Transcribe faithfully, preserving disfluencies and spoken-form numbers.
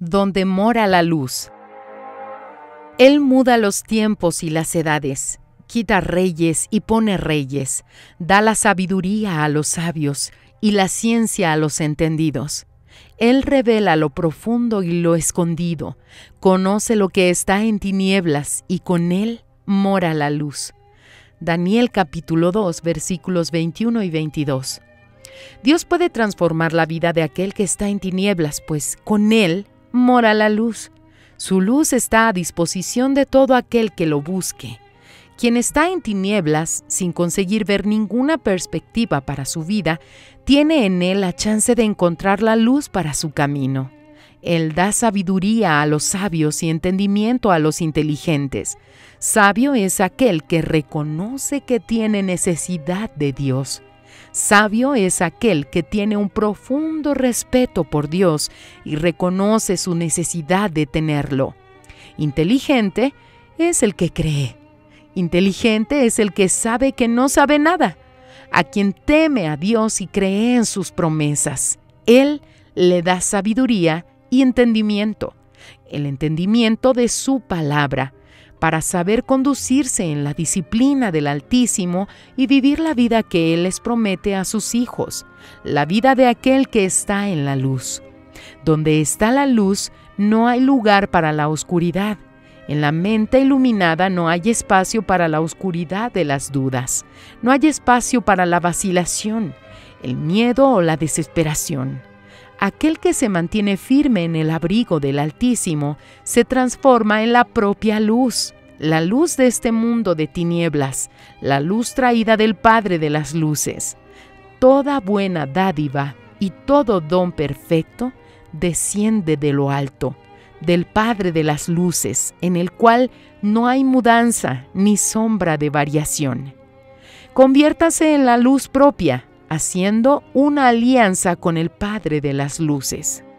donde mora la luz. Él muda los tiempos y las edades, quita reyes y pone reyes, da la sabiduría a los sabios y la ciencia a los entendidos. Él revela lo profundo y lo escondido, conoce lo que está en tinieblas y con él mora la luz. Daniel capítulo dos, versículos veintiuno y veintidós. Dios puede transformar la vida de aquel que está en tinieblas, pues con él mora la luz. Su luz está a disposición de todo aquel que lo busque. Quien está en tinieblas, sin conseguir ver ninguna perspectiva para su vida, tiene en él la chance de encontrar la luz para su camino. Él da sabiduría a los sabios y entendimiento a los inteligentes. Sabio es aquel que reconoce que tiene necesidad de Dios. Sabio es aquel que tiene un profundo respeto por Dios y reconoce su necesidad de tenerlo. Inteligente es el que cree. Inteligente es el que sabe que no sabe nada. A quien teme a Dios y cree en sus promesas, Él le da sabiduría y entendimiento, el entendimiento de su palabra, para saber conducirse en la disciplina del Altísimo y vivir la vida que Él les promete a sus hijos, la vida de aquel que está en la luz. Donde está la luz, no hay lugar para la oscuridad. En la mente iluminada no hay espacio para la oscuridad de las dudas, no hay espacio para la vacilación, el miedo o la desesperación. Aquel que se mantiene firme en el abrigo del Altísimo se transforma en la propia luz, la luz de este mundo de tinieblas, la luz traída del Padre de las luces. Toda buena dádiva y todo don perfecto desciende de lo alto, del Padre de las luces, en el cual no hay mudanza ni sombra de variación. Conviértase en la luz propia, haciendo una alianza con el Padre de las luces.